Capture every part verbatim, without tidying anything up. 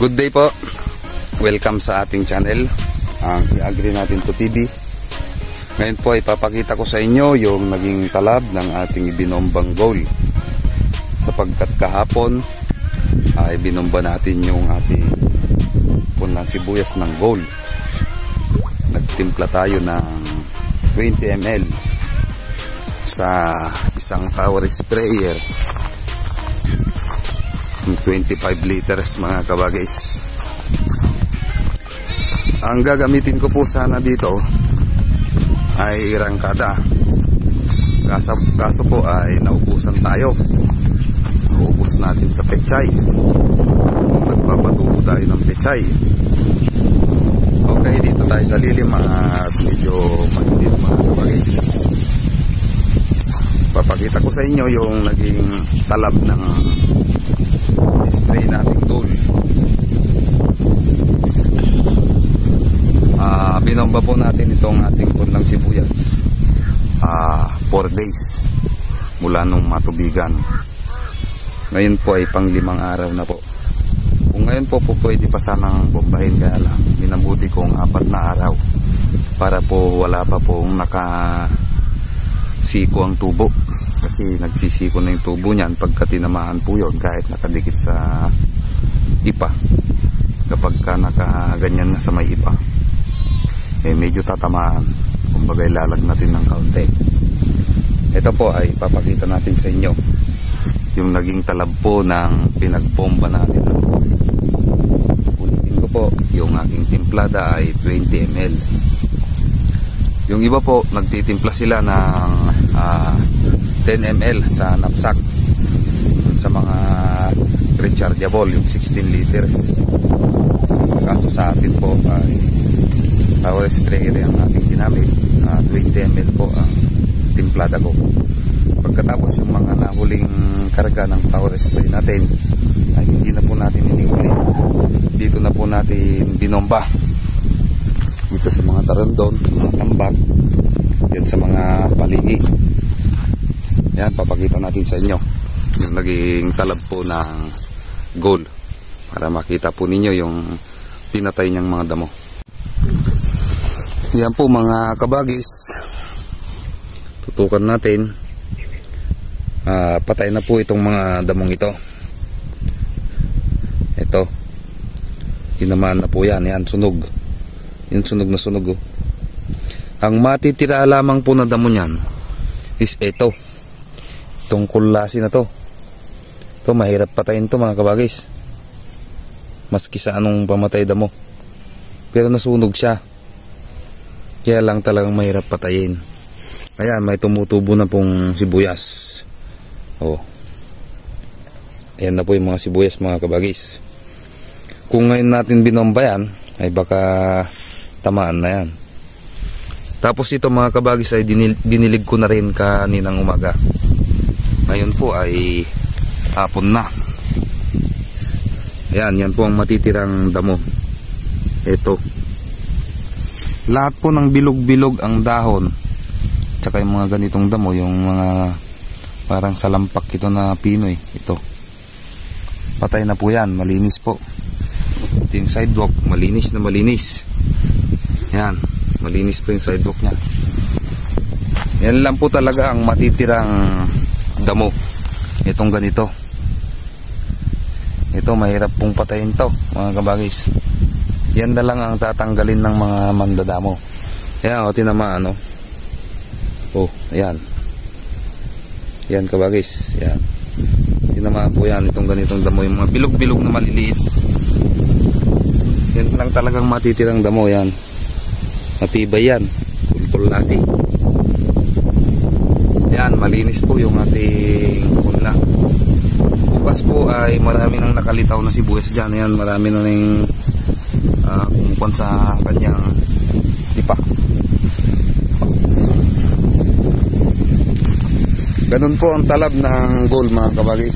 Good day po. Welcome sa ating channel, ang i-agree natin to T V. Ngayon po ipapakita ko sa inyo yung naging talab ng ating ibinombang goal. Sapagkat kahapon ay binomba natin yung ating punlang sibuyas ng goal. Nagtimpla tayo ng twenty milliliters sa isang tower sprayer. twenty-five liters mga kabagis. Ang gagamitin ko po sana dito ay rangkada. Kaso, kaso po ay naubusan tayo. Naubos natin sa pechay. Magpapatubo tayo ng pechay. Okay, dito tayo sa lilim at medyo matindi mga kabagis. Papakita ko sa inyo yung naging talab ng spray nating tool. Uh, binomba po natin itong ating punlang sibuyas uh, four days mula nung matubigan. Ngayon po ay pang limang araw na po. Kung ngayon po po pwede pa sanang bombahin, kaya lang minabuti kong apat na araw para po wala pa pong nakasiko ang tubo. Kasi nagsisiko na yung tubo niyan pagka tinamaan po yun kahit nakadikit sa ipa. Kapag ka nakaganyan na sa may ipa, eh medyo tatamaan. Kumbaga ilalag natin ng kaunti. Ito po ay papakita natin sa inyo yung naging talab po ng pinagbomba natin. Ulitin ko po, yung aking timplada ay twenty milliliters. Yung iba po nagtitimpla sila ng uh, ten milliliters sa knapsack, sa mga rechargeable, yung sixteen liters. Kaso sa atin po ay tower sprayer ang ating ginamit. uh, twenty milliliters po ang timplada ko. Pagkatapos yung mga nahuling karga ng tower spray natin ay hindi na po natin inihuli. Dito na po natin binomba dito sa mga tarandon, mga tambak, yan sa mga paligi. Yan, papakita natin sa inyo yung naging talab po ng goal para makita po ninyo yung pinatay niyang mga damo. Yan po mga kabagis, tutukan natin. uh, patay na po itong mga damong ito. Ito, tinamaan na po yan. Yan, sunog. Yung sunog na sunog, oh. Ang matitira lamang po na damo niyan is ito, itong kulasi na to. Ito mahirap patayin to mga kabagis, maski sa anong pamatay damo, pero nasunog siya. Kaya lang talagang mahirap patayin. Ayan, may tumutubo na pong sibuyas. Oh, ayan na po yung mga sibuyas mga kabagis. Kung ngayon natin binomba yan ay baka tamaan na yan. Tapos ito mga kabagis ay dinil dinilig ko na rin kaninang umaga. Ngayon po ay hapon na. Ayan, yan po ang matitirang damo. Ito, lahat po ng bilog-bilog ang dahon, tsaka yung mga ganitong damo, yung mga parang salampak ito na pinoy, ito patay na po yan, malinis po. Ito yung sidewalk, malinis na malinis. Yan, malinis po yung sidewalk nya. Yan lang po talaga ang matitirang damo, itong ganito. Ito mahirap pong patayin to mga kabagis. Yan na lang ang tatanggalin ng mga mandadamo. Yan, o tinamaan, no? Oh, ayan. Yan kabagis, yan. Tinamaan po yan, itong ganitong damo, yung mga bilog-bilog na maliliit. Yan lang talagang matitirang damo, yan. Matibay yan, kulkulasi. Yan, malinis po yung ating punla. Bukas po ay marami nang nakalitaw na sibuyas dyan. Yan, marami na nang uh, kumukuan sa kanyang tipa. Ganun po ang talab ng goal mga kabagis.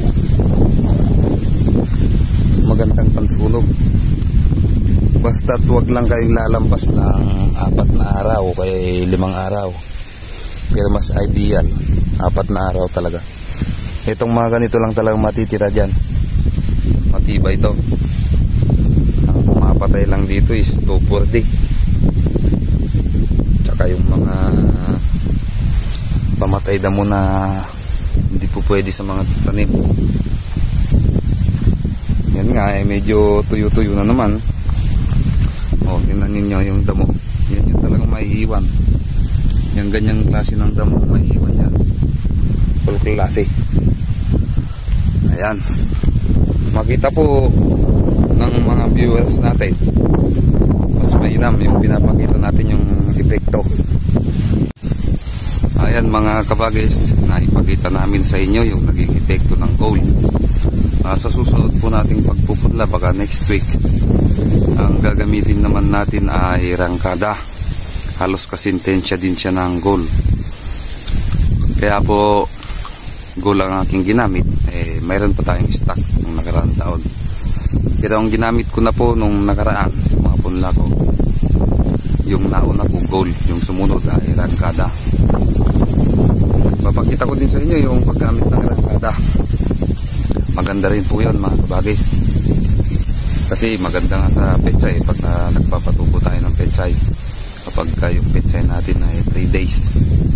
Magandang pansunog. Basta huwag lang kayong lalampas ng apat na araw o kaya limang araw. Pero mas ideal, apat na araw talaga. Itong mga ganito lang talagang matitira dyan. Matibay ito. napapatay lang dito is two four D. Tsaka yung mga pamatay damo na hindi po pwede sa mga tanim. Yan nga, eh, medyo tuyo-tuyo na naman. O, tingnan ninyo yung damo. Yan yung talagang maiiwan. Yung ganyang klase ng damo maiiwan yan. Full klase. Ayan. Makita po ng mga viewers natin, mas mainam yung pinapakita natin yung epekto. Ayan mga kabagis, naipakita namin sa inyo yung naging epekto ng gold. Uh, sa susunod po nating pagpupudla, baka next week, ang gagamitin naman natin ay rangkada. Halos kasintensya din siya ng gold. Kaya po gold ang aking ginamit. Eh, mayroon pa tayong stock nung nakaraang taon. Pero ang ginamit ko na po nung nakaraan sa mga punla ko, yung nauna ko gold, yung sumunod ay rangkada. Papakita ko din sa inyo yung paggamit ng rangkada. Maganda rin po yun mga kabagis. Kasi maganda nga sa pechay pag uh, nagpapatubo tayo ng pechay. Kapag uh, yung pechay natin ay three days,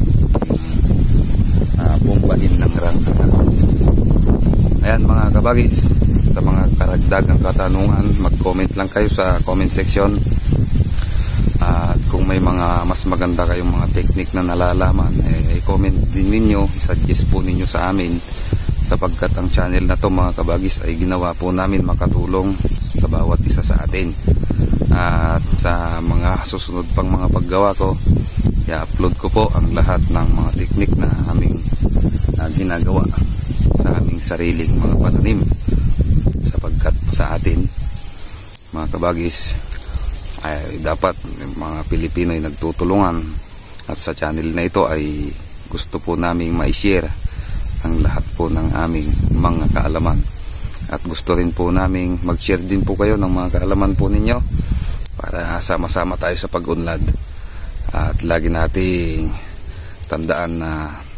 uh, bumbahin ng rangkada. Ayan mga kabagis, sa mga karagdagang katanungan, mag-comment lang kayo sa comment section. At uh, kung may mga mas maganda kayong mga technique na nalalaman, eh, i-comment din ninyo, i-suggest po ninyo sa amin, sapagkat ang channel na to mga kabagis ay ginawa po namin makatulong sa bawat isa sa atin. At uh, sa mga susunod pang mga paggawa ko, i-upload ko po ang lahat ng mga technique na aming uh, ginagawa sa aming sariling mga pananim, sapagkat sa atin mga kabagis ay dapat mga Pilipino ay nagtutulungan, at sa channel na ito ay gusto po naming ma-share ang lahat po ng aming mga kaalaman, at gusto rin po naming mag-share din po kayo ng mga kaalaman po ninyo para sama-sama tayo sa pag-unlad. At lagi nating tandaan na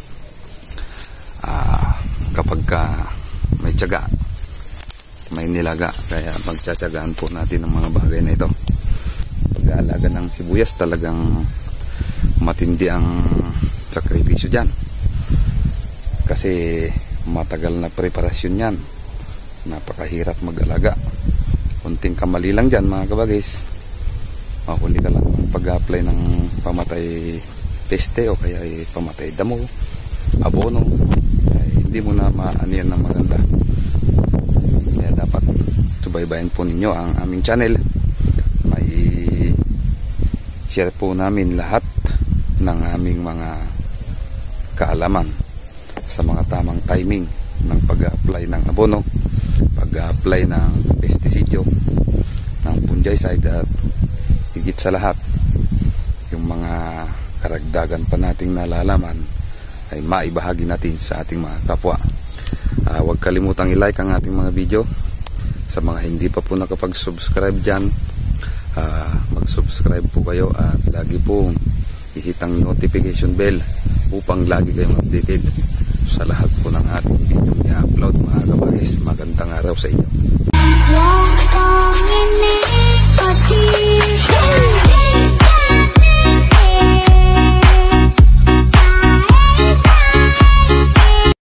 uh, kapag ka may tiyaga, may nilaga, kaya pagtsatsagaan po natin ang mga bagay na ito. Pag-aalaga ng sibuyas, talagang matindi ang sakripisyo dyan, kasi matagal na preparasyon yan, napakahirap mag-alaga. Kunting kamali lang dyan mga kabagis, mahuli ka lang ng pag-apply ng pamatay peste o kaya ay pamatay damo, abono, ay hindi mo na maano yan ng maganda. Kaya dapat subaybayan po ninyo ang aming channel. May share po namin lahat ng aming mga kaalaman sa mga tamang timing ng pag-apply ng abono, pag-apply ng pestisidyo, ng fungicide, at higit sa lahat yung mga karagdagan pa nating nalalaman ay maibahagi natin sa ating mga kapwa. Uh, huwag kalimutang i-like ang ating mga video. Sa mga hindi pa po nakapag-subscribe dyan, uh, mag-subscribe po kayo at lagi po ihitang notification bell upang lagi kayong updated sa lahat po ng ating video i-upload mga kabagis. Magandang araw sa inyo.